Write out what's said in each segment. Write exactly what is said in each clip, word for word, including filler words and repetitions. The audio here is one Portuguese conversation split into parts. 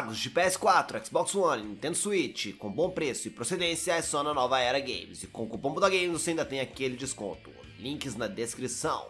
jogos de P S quatro, Xbox One, Nintendo Switch com bom preço e procedência é só na Nova Era Games. E com o cupom BUDAGAMES você ainda tem aquele desconto. Links na descrição.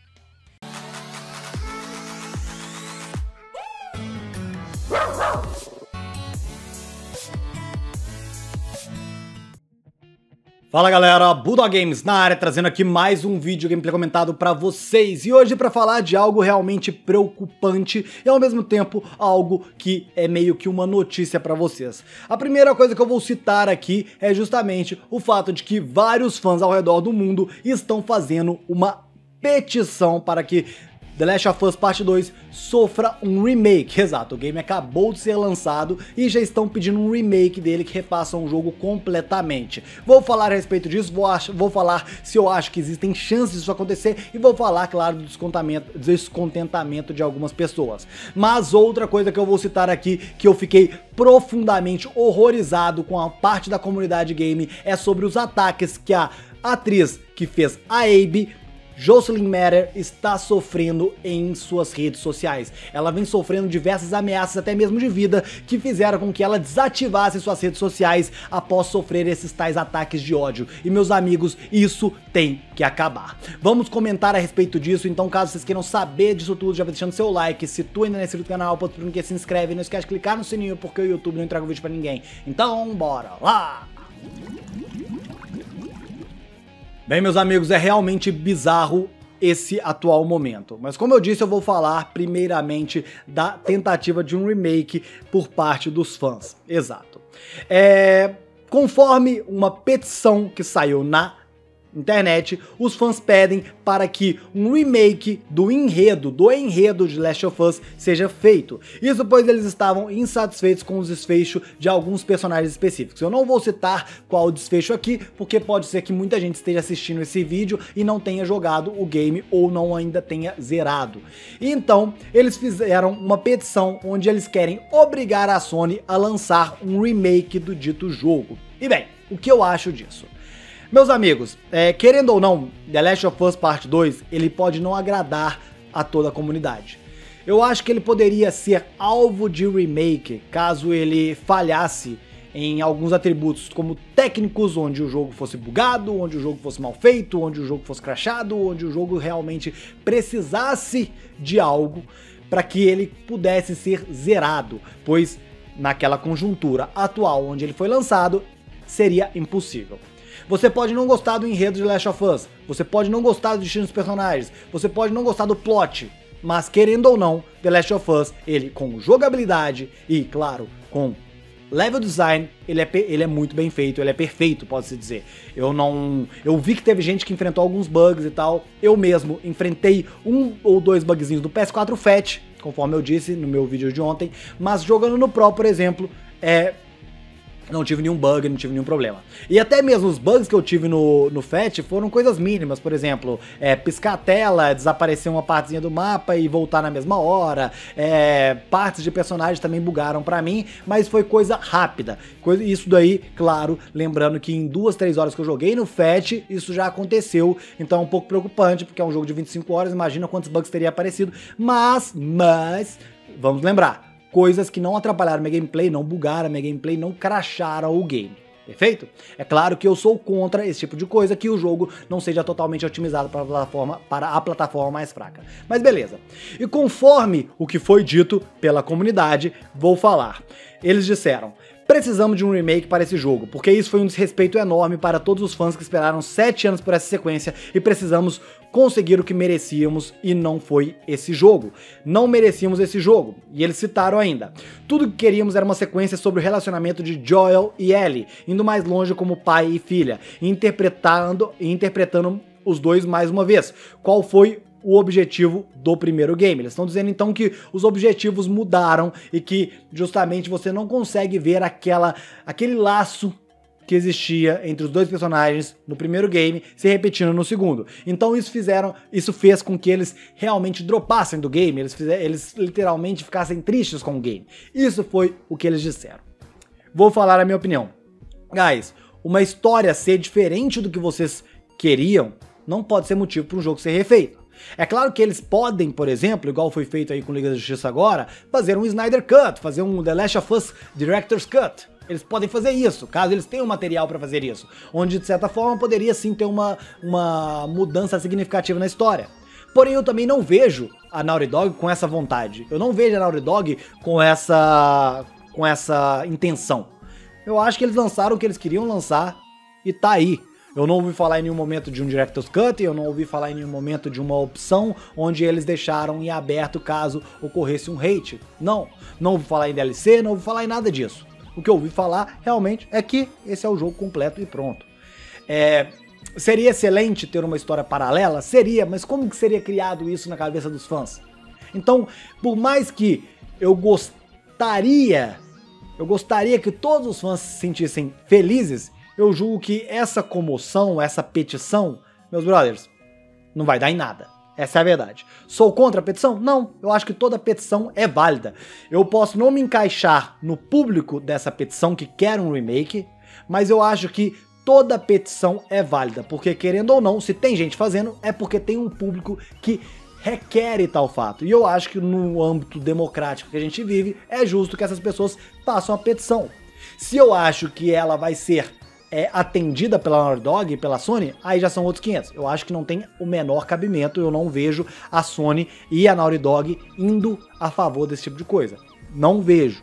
Fala galera, BUDAGAMES na área, trazendo aqui mais um vídeo gameplay comentado pra vocês. E hoje pra falar de algo realmente preocupante e ao mesmo tempo algo que é meio que uma notícia pra vocês. A primeira coisa que eu vou citar aqui é justamente o fato de que vários fãs ao redor do mundo estão fazendo uma petição para que The Last of Us Parte dois sofra um remake. Exato, o game acabou de ser lançado e já estão pedindo um remake dele que refaça um jogo completamente. Vou falar a respeito disso, vou, ach vou falar se eu acho que existem chances disso acontecer e vou falar, claro, do descontentamento, descontentamento de algumas pessoas. Mas outra coisa que eu vou citar aqui, que eu fiquei profundamente horrorizado com a parte da comunidade game, é sobre os ataques que a atriz que fez a Abby, Jocelyn Meyer, está sofrendo em suas redes sociais. Ela vem sofrendo diversas ameaças, até mesmo de vida, que fizeram com que ela desativasse suas redes sociais após sofrer esses tais ataques de ódio. E meus amigos, isso tem que acabar. Vamos comentar a respeito disso, então caso vocês queiram saber disso tudo, já vai deixando seu like. Se tu ainda não é inscrito no canal, porque se inscreve, não esquece de clicar no sininho, porque o YouTube não entrega o vídeo pra ninguém. Então, bora lá! Bem, meus amigos, é realmente bizarro esse atual momento. Mas como eu disse, eu vou falar primeiramente da tentativa de um remake por parte dos fãs. Exato. É, conforme uma petição que saiu na internet, os fãs pedem para que um remake do enredo, do enredo de Last of Us seja feito. Isso pois eles estavam insatisfeitos com os desfechos de alguns personagens específicos. Eu não vou citar qual o desfecho aqui, porque pode ser que muita gente esteja assistindo esse vídeo e não tenha jogado o game ou não ainda tenha zerado. Então, eles fizeram uma petição onde eles querem obrigar a Sony a lançar um remake do dito jogo. E bem, o que eu acho disso? Meus amigos, é, querendo ou não, The Last of Us Part dois, ele pode não agradar a toda a comunidade. Eu acho que ele poderia ser alvo de remake caso ele falhasse em alguns atributos como técnicos, onde o jogo fosse bugado, onde o jogo fosse mal feito, onde o jogo fosse crashado, onde o jogo realmente precisasse de algo para que ele pudesse ser zerado, pois naquela conjuntura atual onde ele foi lançado, seria impossível. Você pode não gostar do enredo de Last of Us, você pode não gostar do destino dos personagens, você pode não gostar do plot, mas querendo ou não, The Last of Us, ele com jogabilidade e, claro, com level design, ele é, ele é muito bem feito, ele é perfeito, pode-se dizer. Eu não... Eu vi que teve gente que enfrentou alguns bugs e tal, eu mesmo enfrentei um ou dois bugzinhos do P S quatro Fat, conforme eu disse no meu vídeo de ontem, mas jogando no Pro, por exemplo, é... não tive nenhum bug, não tive nenhum problema. E até mesmo os bugs que eu tive no, no Fat foram coisas mínimas, por exemplo, é, piscar a tela, desaparecer uma partezinha do mapa e voltar na mesma hora, é, partes de personagens também bugaram pra mim, mas foi coisa rápida. Coisa, isso daí, claro, lembrando que em duas, três horas que eu joguei no Fat, isso já aconteceu, então é um pouco preocupante, porque é um jogo de vinte e cinco horas, imagina quantos bugs teria aparecido, mas, mas, vamos lembrar, coisas que não atrapalharam minha gameplay, não bugaram minha gameplay, não crasharam o game, perfeito? É claro que eu sou contra esse tipo de coisa, que o jogo não seja totalmente otimizado para a plataforma, para a plataforma mais fraca. Mas beleza. E conforme o que foi dito pela comunidade, vou falar. Eles disseram: precisamos de um remake para esse jogo, porque isso foi um desrespeito enorme para todos os fãs que esperaram sete anos por essa sequência e precisamos conseguir o que merecíamos e não foi esse jogo. Não merecíamos esse jogo. E eles citaram ainda: tudo que queríamos era uma sequência sobre o relacionamento de Joel e Ellie, indo mais longe como pai e filha, interpretando, interpretando os dois mais uma vez. Qual foi o objetivo do primeiro game? Eles estão dizendo então que os objetivos mudaram e que justamente você não consegue ver aquela, aquele laço que existia entre os dois personagens no primeiro game se repetindo no segundo. Então isso fizeram, isso fez com que eles realmente dropassem do game, eles, fizeram, eles literalmente ficassem tristes com o game. Isso foi o que eles disseram. Vou falar a minha opinião. Guys, uma história ser diferente do que vocês queriam não pode ser motivo para um jogo ser refeito. É claro que eles podem, por exemplo, igual foi feito aí com Liga da Justiça agora, fazer um Snyder Cut, fazer um The Last of Us Director's Cut. Eles podem fazer isso, caso eles tenham material pra fazer isso, onde de certa forma poderia sim ter uma, uma mudança significativa na história. Porém eu também não vejo a Naughty Dog com essa vontade, eu não vejo a Naughty Dog com essa, com essa intenção. Eu acho que eles lançaram o que eles queriam lançar e tá aí. Eu não ouvi falar em nenhum momento de um Director's Cut, eu não ouvi falar em nenhum momento de uma opção onde eles deixaram em aberto caso ocorresse um hate. Não, não ouvi falar em D L C, não ouvi falar em nada disso. O que eu ouvi falar realmente é que esse é o jogo completo e pronto. É, seria excelente ter uma história paralela? Seria, mas como que seria criado isso na cabeça dos fãs? Então, por mais que eu gostaria, eu gostaria que todos os fãs se sentissem felizes, eu julgo que essa comoção, essa petição, meus brothers, não vai dar em nada. Essa é a verdade. Sou contra a petição? Não. Eu acho que toda petição é válida. Eu posso não me encaixar no público dessa petição que quer um remake, mas eu acho que toda petição é válida. Porque, querendo ou não, se tem gente fazendo, é porque tem um público que requer tal fato. E eu acho que no âmbito democrático que a gente vive, é justo que essas pessoas façam a petição. Se eu acho que ela vai ser é atendida pela Naughty Dog e pela Sony, aí já são outros quinhentos. Eu acho que não tem o menor cabimento, eu não vejo a Sony e a Naughty Dog indo a favor desse tipo de coisa. Não vejo.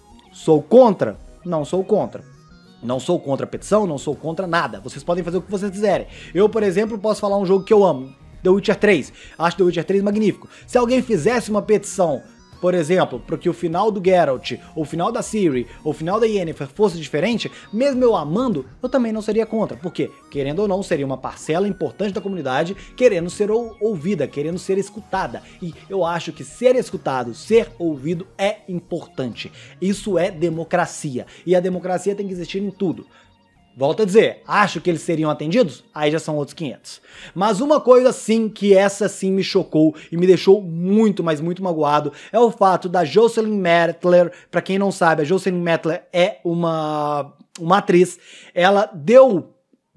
Sou contra? Não sou contra. Não sou contra a petição, não sou contra nada. Vocês podem fazer o que vocês quiserem. Eu, por exemplo, posso falar um jogo que eu amo, The Witcher três. Acho The Witcher três magnífico. Se alguém fizesse uma petição, por exemplo, para que o final do Geralt, ou o final da Ciri, ou o final da Yennefer fosse diferente, mesmo eu amando, eu também não seria contra. Porque, querendo ou não, seria uma parcela importante da comunidade querendo ser ou ouvida, querendo ser escutada. E eu acho que ser escutado, ser ouvido é importante. Isso é democracia. E a democracia tem que existir em tudo. Volto a dizer, acho que eles seriam atendidos? Aí já são outros quinhentos. Mas uma coisa sim, que essa sim me chocou e me deixou muito, mas muito magoado, é o fato da Jocelyn Mettler. Pra quem não sabe, a Jocelyn Mettler é uma, uma atriz. Ela deu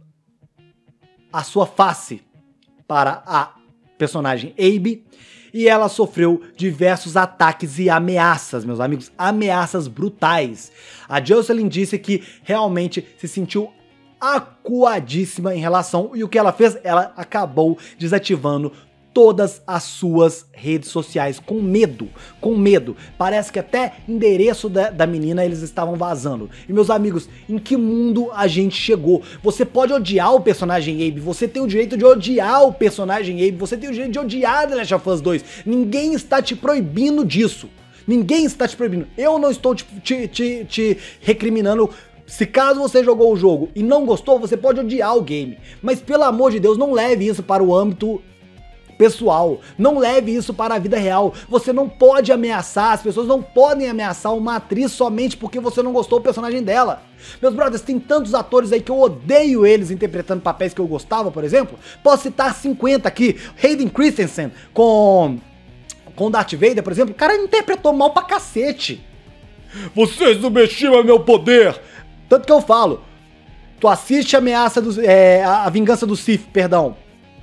a sua face para a personagem Abby e ela sofreu diversos ataques e ameaças, meus amigos, ameaças brutais. A Jocelyn disse que realmente se sentiu acuadíssima em relação, e o que ela fez? Ela acabou desativando todas as suas redes sociais, com medo, com medo. Parece que até endereço da, da menina eles estavam vazando. E meus amigos, em que mundo a gente chegou? Você pode odiar o personagem Abby, você tem o direito de odiar o personagem Abby, você tem o direito de odiar The Last of Us dois. Ninguém está te proibindo disso. Ninguém está te proibindo. Eu não estou te, te, te, te recriminando. Se caso você jogou o jogo e não gostou, você pode odiar o game. Mas pelo amor de Deus, não leve isso para o âmbito pessoal, não leve isso para a vida real. Você não pode ameaçar, as pessoas não podem ameaçar uma atriz somente porque você não gostou do personagem dela. Meus brothers, tem tantos atores aí que eu odeio eles interpretando papéis que eu gostava, por exemplo. Posso citar cinquenta aqui. Hayden Christensen com com Darth Vader, por exemplo. O cara interpretou mal pra cacete. Vocês subestimam meu poder. Tanto que eu falo, tu assiste a ameaça dos, é, a vingança do Sith, perdão,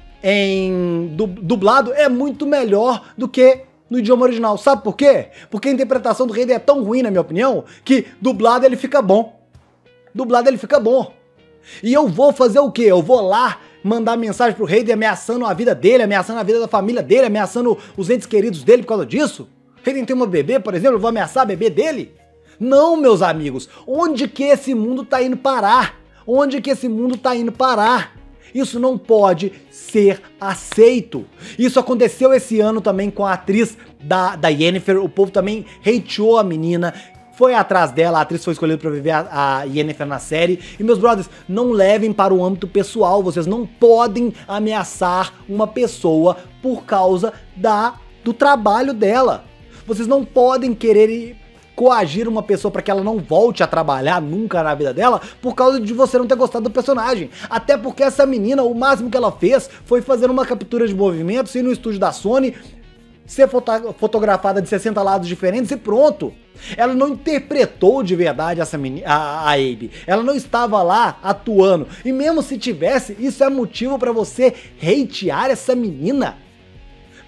em dublado, é muito melhor do que no idioma original. Sabe por quê? Porque a interpretação do Hayden é tão ruim, na minha opinião, que dublado ele fica bom. Dublado ele fica bom. E eu vou fazer o quê? Eu vou lá mandar mensagem pro Hayden ameaçando a vida dele, ameaçando a vida da família dele, ameaçando os entes queridos dele por causa disso? Hayden tem uma bebê, por exemplo, eu vou ameaçar a bebê dele? Não, meus amigos. Onde que esse mundo tá indo parar? Onde que esse mundo tá indo parar? Isso não pode ser aceito. Isso aconteceu esse ano também com a atriz da, da Yennefer. O povo também hateou a menina, foi atrás dela, a atriz foi escolhida para viver a, a Yennefer na série. E meus brothers, não levem para o âmbito pessoal. Vocês não podem ameaçar uma pessoa por causa da, do trabalho dela. Vocês não podem querer coagir uma pessoa para que ela não volte a trabalhar nunca na vida dela por causa de você não ter gostado do personagem. Até porque essa menina, o máximo que ela fez foi fazer uma captura de movimentos, ir no estúdio da Sony, ser foto fotografada de sessenta lados diferentes e pronto. Ela não interpretou de verdade essa menina, a, a Abby. Ela não estava lá atuando. E mesmo se tivesse, isso é motivo para você hatear essa menina.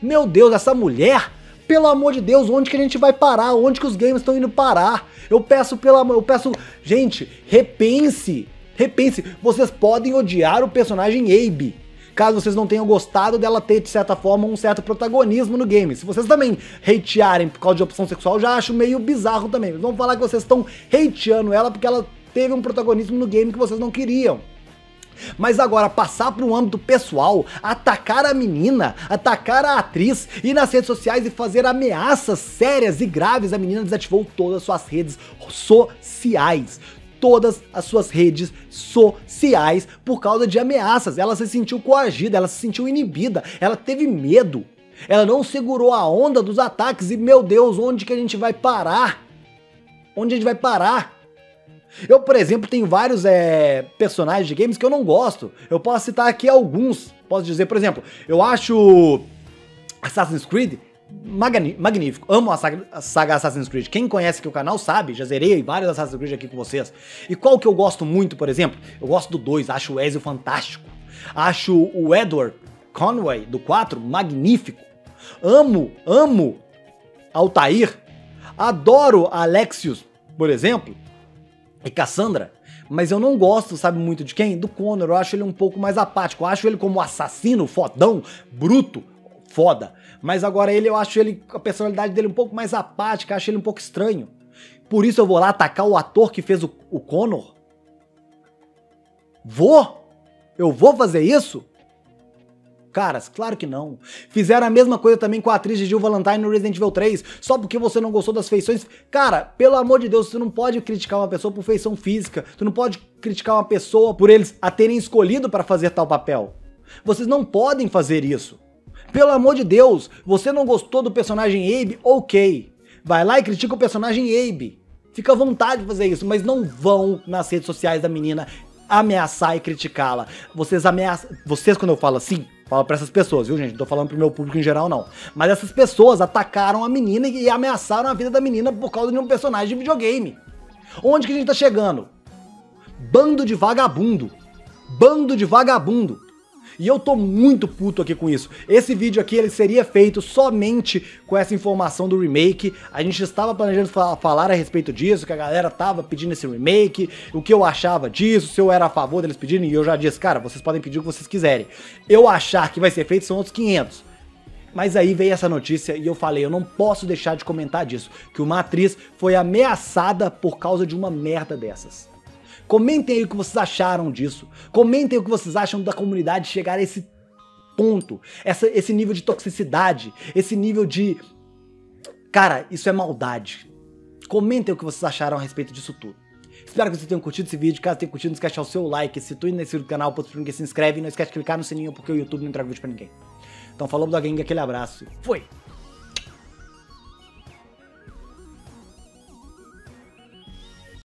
Meu Deus, essa mulher, pelo amor de Deus, onde que a gente vai parar? Onde que os games estão indo parar? Eu peço, pelo amor, eu peço, gente, repense, repense. Vocês podem odiar o personagem Abe, caso vocês não tenham gostado dela ter, de certa forma, um certo protagonismo no game. Se vocês também hatearem por causa de opção sexual, já acho meio bizarro também. Vamos falar que vocês estão hateando ela porque ela teve um protagonismo no game que vocês não queriam. Mas agora, passar para um âmbito pessoal, atacar a menina, atacar a atriz, ir nas redes sociais e fazer ameaças sérias e graves, a menina desativou todas as suas redes sociais. Todas as suas redes sociais por causa de ameaças. Ela se sentiu coagida, ela se sentiu inibida, ela teve medo. Ela não segurou a onda dos ataques e, meu Deus, onde que a gente vai parar? Onde a gente vai parar? Eu, por exemplo, tenho vários é, personagens de games que eu não gosto. Eu posso citar aqui alguns. Posso dizer, por exemplo, eu acho Assassin's Creed magni magnífico. Amo a saga, a saga Assassin's Creed. Quem conhece aqui o canal sabe, já zerei vários Assassin's Creed aqui com vocês. E qual que eu gosto muito, por exemplo? Eu gosto do dois, acho o Ezio fantástico. Acho o Edward Conway, do quatro, magnífico. Amo, amo Altair. Adoro Alexios, por exemplo. E Cassandra, mas eu não gosto, sabe muito de quem? Do Connor, eu acho ele um pouco mais apático, eu acho ele como assassino, fodão, bruto, foda, mas agora ele, eu acho ele, a personalidade dele um pouco mais apática, acho ele um pouco estranho, por isso eu vou lá atacar o ator que fez o, o Connor? Vou? Eu vou fazer isso? Caras, claro que não. Fizeram a mesma coisa também com a atriz de Jill Valentine no Resident Evil três, só porque você não gostou das feições. Cara, pelo amor de Deus, você não pode criticar uma pessoa por feição física, tu não pode criticar uma pessoa por eles a terem escolhido para fazer tal papel. Vocês não podem fazer isso. Pelo amor de Deus, você não gostou do personagem Abe? Ok. Vai lá e critica o personagem Abe. Fica à vontade de fazer isso, mas não vão nas redes sociais da menina ameaçar e criticá-la. Vocês ameaçam... Vocês, quando eu falo assim, falo pra essas pessoas, viu, gente? Não tô falando pro meu público em geral, não. Mas essas pessoas atacaram a menina e ameaçaram a vida da menina por causa de um personagem de videogame. Onde que a gente tá chegando? Bando de vagabundo. Bando de vagabundo. E eu tô muito puto aqui com isso. Esse vídeo aqui, ele seria feito somente com essa informação do remake. A gente estava planejando fa falar a respeito disso, que a galera tava pedindo esse remake, o que eu achava disso, se eu era a favor deles pedirem, e eu já disse, cara, vocês podem pedir o que vocês quiserem. Eu achar que vai ser feito são outros quinhentos. Mas aí veio essa notícia e eu falei, eu não posso deixar de comentar disso, que uma atriz foi ameaçada por causa de uma merda dessas. Comentem aí o que vocês acharam disso. Comentem o que vocês acham da comunidade chegar a esse ponto. Essa, esse nível de toxicidade. Esse nível de... Cara, isso é maldade. Comentem o que vocês acharam a respeito disso tudo. Espero que vocês tenham curtido esse vídeo. Caso tenham curtido, não esquece de deixar o seu like. Se tu ainda não é inscrito no canal, se inscreve. E não esquece de clicar no sininho porque o YouTube não entrega vídeo pra ninguém. Então falou, Bloguinho, aquele abraço. Fui!